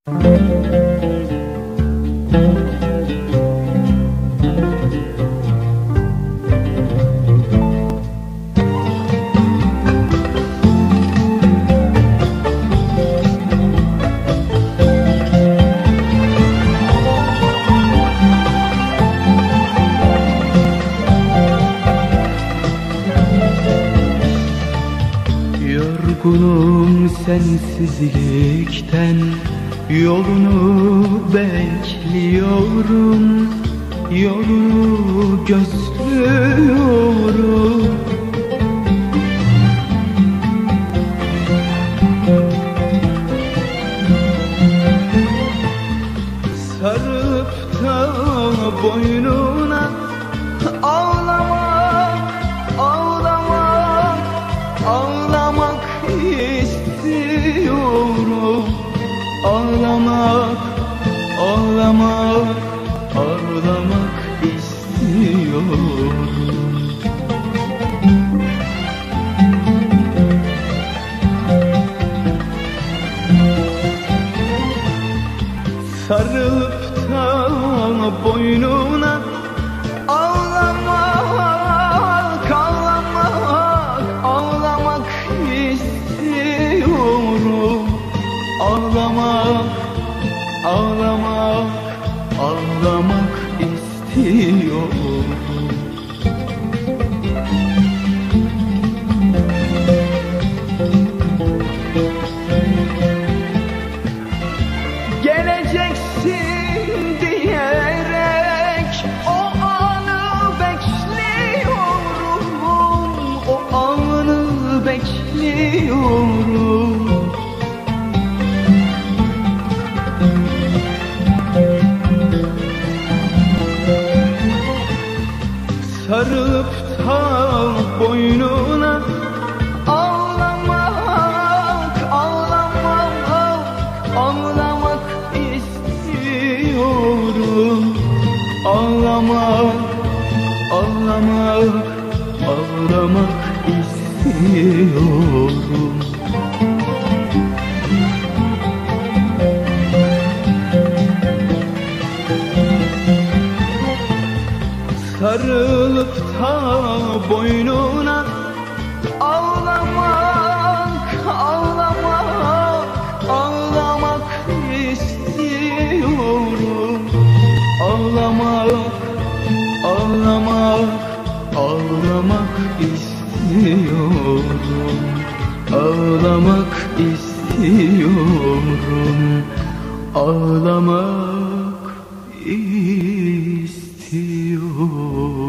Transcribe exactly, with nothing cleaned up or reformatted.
Yorgunum sensizlikten, yolunu bekliyorum, yolunu gözlüyorum. Sarıp da boynuna ağlamak, ağlamak, ağlamak istiyorum. Ağlamak, ağlamak, ağlamak istiyorum. Sarılıp da boynuna ağlamak, ağlamak, ağlamak istiyorum. Ağlamak, ağlamak, ağlamak istiyorum. Geleceksin diyerek o anı bekliyorum, o anı bekliyorum. Sarıp da boynuna ağlamak, ağlamak, ağlamak istiyorum. Ağlamak, ağlamak, ağlamak istiyorum. Sarılıp da boynuna ağlamak, ağlamak, ağlamak istiyorum. Ağlamak, ağlamak, ağlamak istiyorum. Ağlamak istiyorum. Ağlamak istiyorum.